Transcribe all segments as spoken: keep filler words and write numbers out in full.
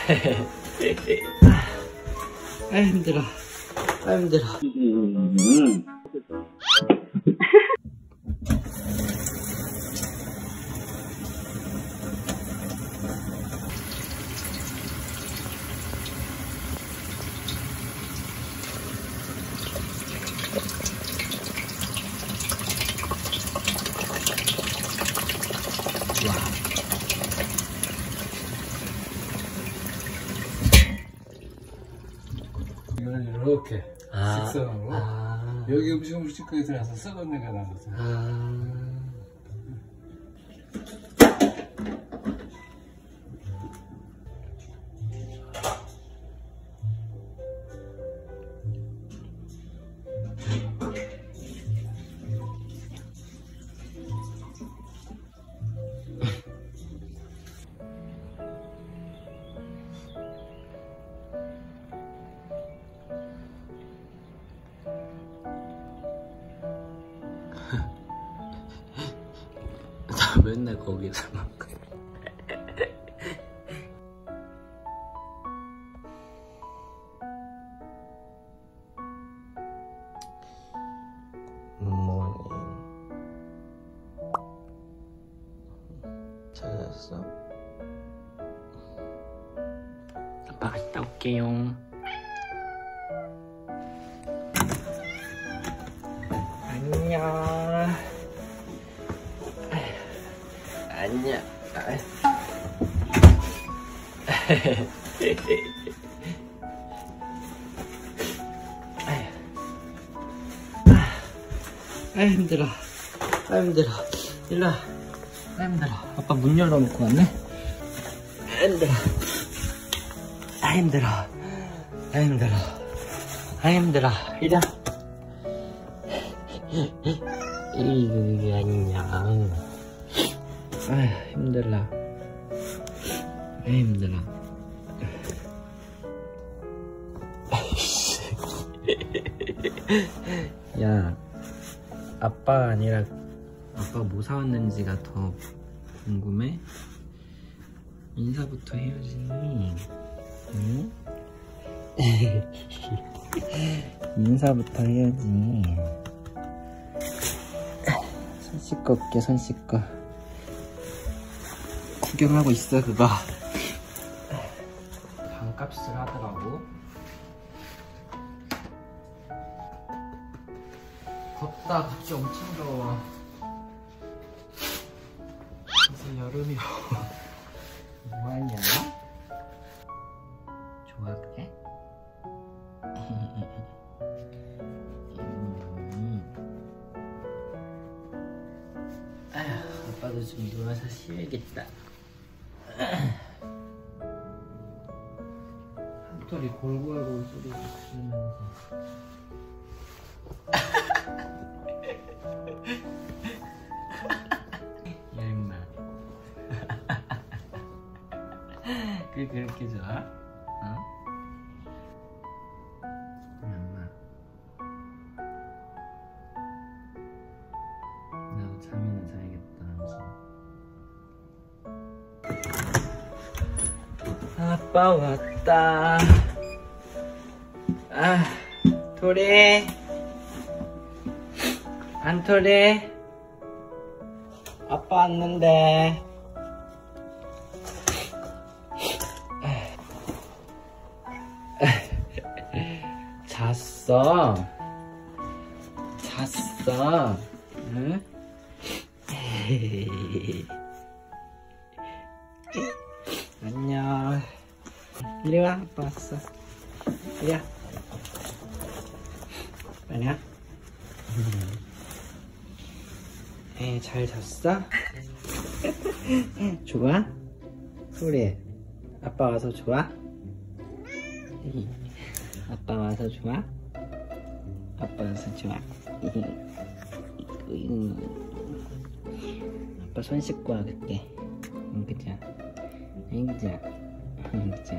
아 힘들어. 아 힘들어. 이거는 이렇게 아, 직선으로 아, 여기 음식물 찌꺼기 들어가서 썩은 내가 나거든. 아. 나 맨날 거기서 먹고. 굿모닝. 찾았어? 아빠 갔다 올게요. 안녕. 안녕. 아 힘들어. 아 힘들어. 일로와. 아 힘들어. 아빠 문 열어놓고 왔네. 아 힘들어. 아 힘들어. 아 힘들어. 아 힘들어. 이리와. 이거 안녕. 아 힘들어. 아 힘들어. 야, 아빠가 아니라 아빠가 뭐 사왔는지가 더 궁금해? 인사부터 해야지. 응? 인사부터 해야지. 손 씻고 올게. 손 씻고 구경하고 있어. 그거 반값을 하더라고. 덥다. 밖이 엄청 더워. 이제 여름이야. 뭐하냐? 좋아 그래? 아휴, 아빠도 좀 놀아서 쉬어야겠다. 한털이 골골골 소리 지르면서. 야 임마. 그게 그렇게 좋아? 어? 엄마, 나도 잠이나 자야겠다. 아빠 왔다. 아, 토리, 안토리, 아빠 왔는데. 잤어? 잤어? 응? 안녕. 이리와. 아빠 왔어. 이리와. 아니야? 에, 잘 잤어? 좋아? 소리. 아빠 와서 좋아? 아빠 와서 좋아? 아빠 와서 좋아? 아빠 손 씻고 와볼게. 응, 그자. 응, 그자. 응, 그자.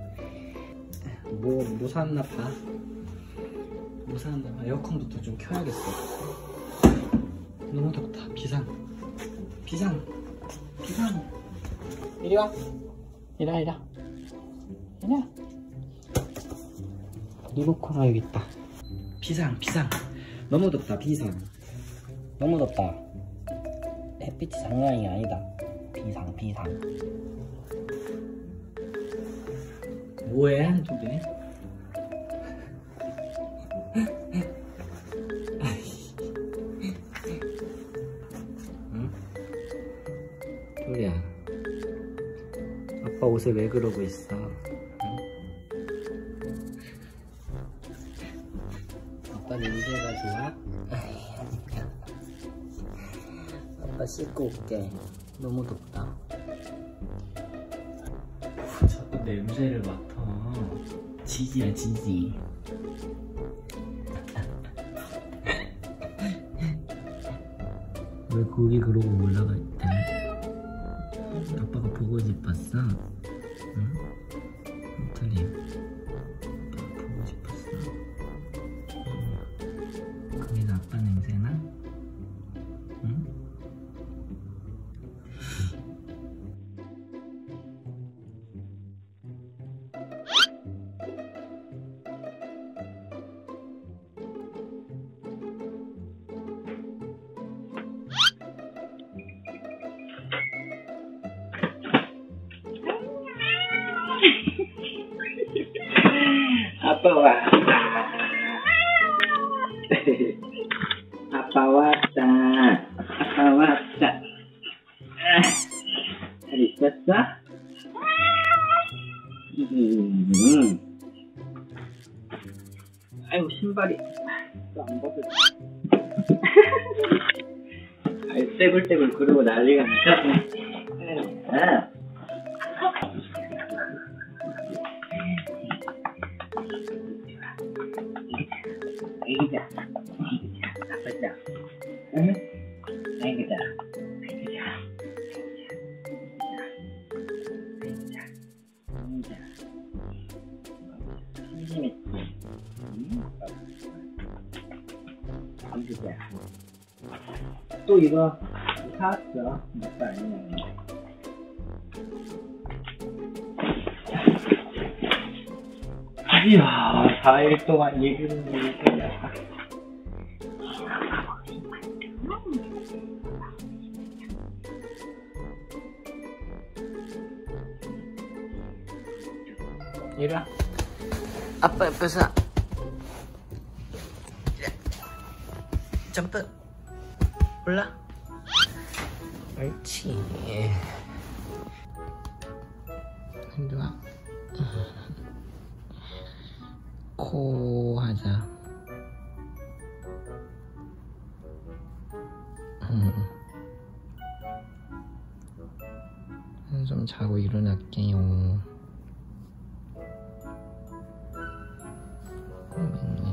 뭐, 뭐 샀나 봐. 뭐 샀나 봐. 에어컨부터 좀 켜야겠어. 너무 덥다. 비상. 비상. 비상. 이리 와. 이리 와, 이리 와. 그냥 리모컨 여기 있다. 비상 비상. 너무 덥다. 비상. 너무 덥다. 햇빛이 장난이 아니다. 비상 비상. 뭐해 한쪽에? 응? 토리야, 아빠 옷에 왜 그러고 있어? 응? 아빠 냄새가 좋아? 아빠 씻고 올게. 너무 덥다. 자꾸 냄새를 맡아. 지지야 지지. 왜 거기 그러고 올라가 있대? 아빠가 보고 싶었어? 응? 토리, 아빠가 보고 싶었어? 응. 거기서 아빠 냄새나? 응? 아빠 왔다. 아빠 왔다. 아빠 왔다. 잘 있었어? 음. 아이고 신발이 또 안 벗어져. 아이 떼굴떼굴 그러고 난리가 났어. 아. 애기자, 애기자, 아빠자, 응? 애기자, 애기자, 애기자, 애기자, 심심했지? 응? 애기자. 또 이거 사왔어. 몇도 아니야. 이야, 사 일 동안 얘기를 못했냐. 이리와. 아빠 옆에서 점프. 올라. 옳지. 이리와. 코 하자. 음. 좀 자고 일어날게요. 음.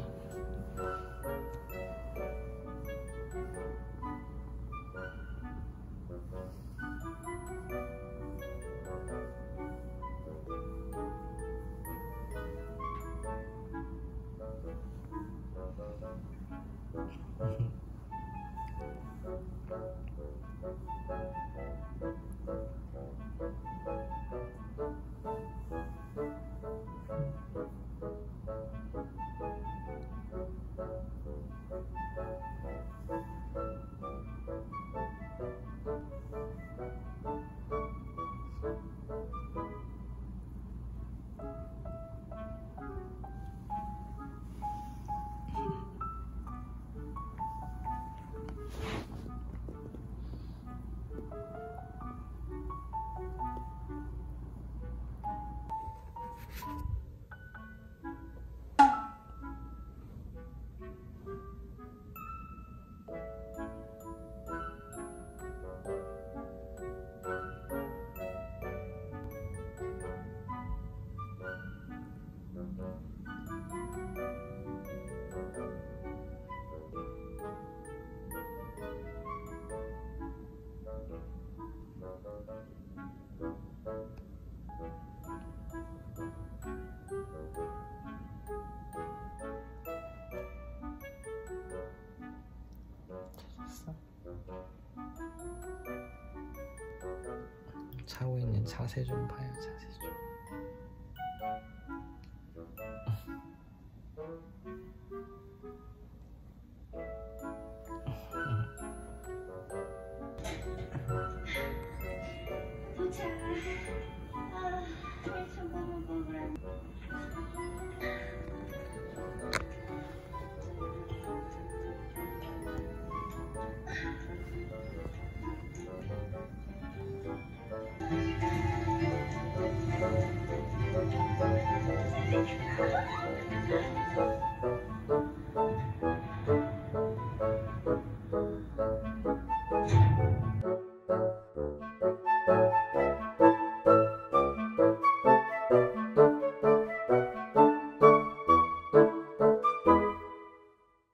자고 있는 자세 좀 봐요. 자세 좀.